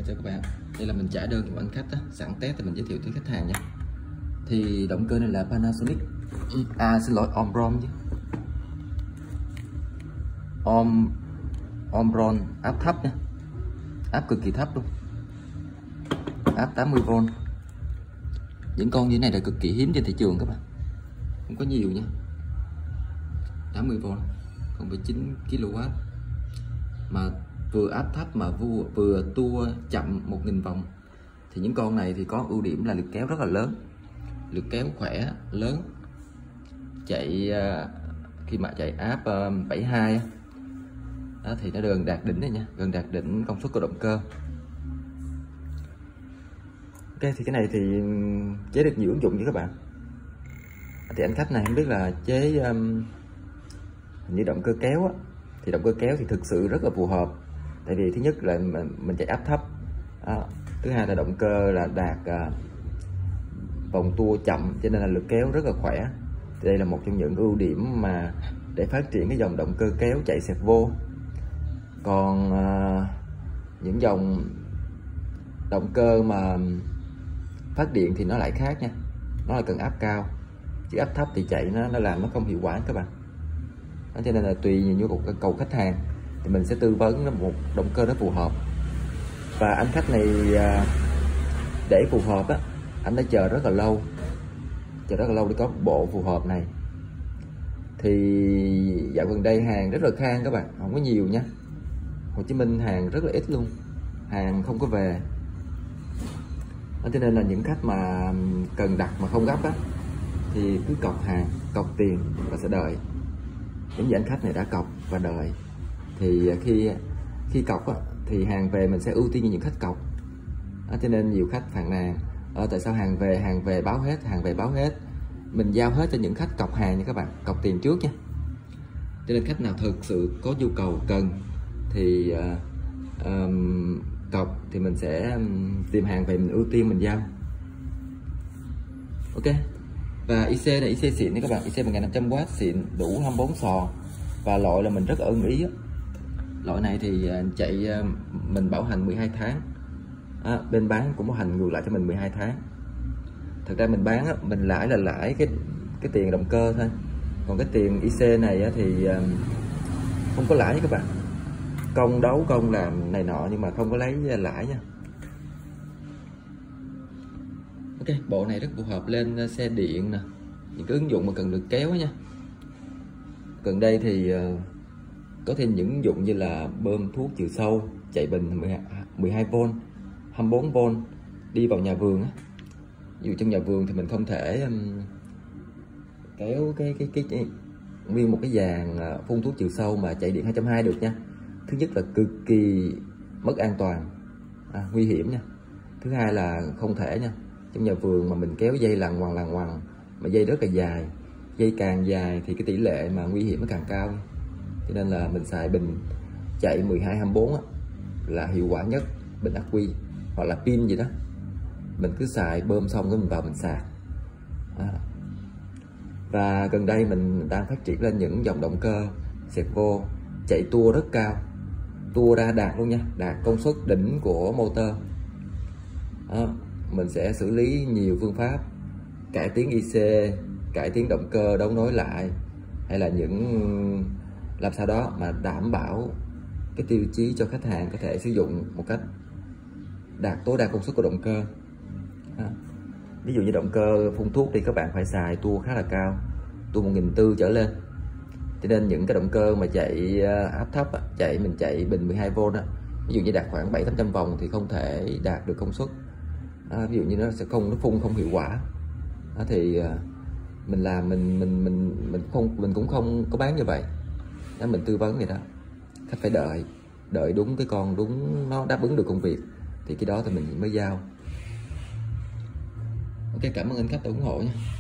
Chào các bạn, đây là mình trả đơn của anh khách á, sẵn test thì mình giới thiệu tới khách hàng nha. Thì động cơ này là Panasonic, xin lỗi, Omron chứ. Omron áp thấp nha, áp cực kỳ thấp luôn, áp 80V. Những con như thế này là cực kỳ hiếm trên thị trường các bạn, không có nhiều nha. 80V, 0,9 kW mà vừa áp thấp mà vừa tua chậm 1000 vòng. Thì những con này thì có ưu điểm là lực kéo rất là lớn, lực kéo khỏe lớn, chạy khi mà chạy áp 72 đó, thì nó gần đạt đỉnh này nha, gần đạt đỉnh công suất của động cơ. Ok, thì cái này thì chế được nhiều ứng dụng với các bạn. Thì anh khách này không biết là chế như động cơ kéo á, thì động cơ kéo thì thực sự rất là phù hợp. Tại vì thứ nhất là mình chạy áp thấp, thứ hai là động cơ là đạt vòng tua chậm, cho nên là lực kéo rất là khỏe. Thì đây là một trong những ưu điểm mà để phát triển cái dòng động cơ kéo chạy servo. Còn những dòng động cơ mà phát điện thì nó lại khác nha, nó là cần áp cao, chứ áp thấp thì chạy nó làm nó không hiệu quả các bạn. Đó, cho nên là tùy như một cầu khách hàng thì mình sẽ tư vấn nó một động cơ nó phù hợp. Và anh khách này để phù hợp á, anh đã chờ rất là lâu, để có bộ phù hợp này. Thì dạo gần đây hàng rất là khan các bạn, không có nhiều nha. Hồ Chí Minh hàng rất là ít luôn, hàng không có về. Đó, cho nên là những khách mà cần đặt mà không gấp á thì cứ cọc hàng, cọc tiền và sẽ đợi. Những anh khách này đã cọc và đợi, thì khi cọc á, thì hàng về mình sẽ ưu tiên những khách cọc. Đó, cho nên nhiều khách phàn nàn tại sao hàng về báo hết, mình giao hết cho những khách cọc hàng nha các bạn, cọc tiền trước nha. Cho nên khách nào thực sự có nhu cầu cần thì cọc thì mình sẽ tìm hàng về, mình ưu tiên mình giao. Ok. Và IC này IC xịn đấy các bạn, IC 1500W xịn, đủ 24 sò. Và loại là mình rất ưng ý á. Loại này thì chạy mình bảo hành 12 tháng. Bên bán cũng bảo hành ngược lại cho mình 12 tháng. Thật ra mình bán á, mình lãi là lãi cái tiền động cơ thôi. Còn cái tiền IC này á, thì không có lãi các bạn. Công đấu công làm này nọ nhưng mà không có lấy lãi nha. Ok, bộ này rất phù hợp lên xe điện nè, những cái ứng dụng mà cần lực kéo nha. Gần đây thì có thêm những ứng dụng như là bơm thuốc trừ sâu, chạy bình 12V, 24V, đi vào nhà vườn á. Ví dụ trong nhà vườn thì mình không thể kéo cái nguyên một cái dàn phun thuốc trừ sâu mà chạy điện 220 được nha. Thứ nhất là cực kỳ mất an toàn, nguy hiểm nha. Thứ hai là không thể nha. Trong nhà vườn mà mình kéo dây lằng ngoằng mà dây rất là dài, dây càng dài thì cái tỷ lệ mà nguy hiểm nó càng cao. Cho nên là mình xài bình chạy 12-24 là hiệu quả nhất, bình ắc quy hoặc là pin gì đó. Mình cứ xài bơm xong cái mình vào mình sạc. Và gần đây mình đang phát triển lên những dòng động cơ servo chạy tua rất cao, tua ra đạt luôn nha, đạt công suất đỉnh của motor. Mình sẽ xử lý nhiều phương pháp, cải tiến IC, cải tiến động cơ đấu nối lại, hay là những làm sao đó mà đảm bảo cái tiêu chí cho khách hàng có thể sử dụng một cách đạt tối đa công suất của động cơ. Ví dụ như động cơ phun thuốc thì các bạn phải xài tua khá là cao, tua 1400 trở lên. Cho nên những cái động cơ mà chạy áp thấp mình chạy bình 12V đó, ví dụ như đạt khoảng 700-800 vòng thì không thể đạt được công suất. Ví dụ như nó phun không hiệu quả. Thì mình làm mình cũng không có bán như vậy. Đó, mình tư vấn vậy đó. Khách phải đợi đúng cái con đúng nó đáp ứng được công việc thì cái đó thì mình mới giao. Ok, cảm ơn anh khách đã ủng hộ nha.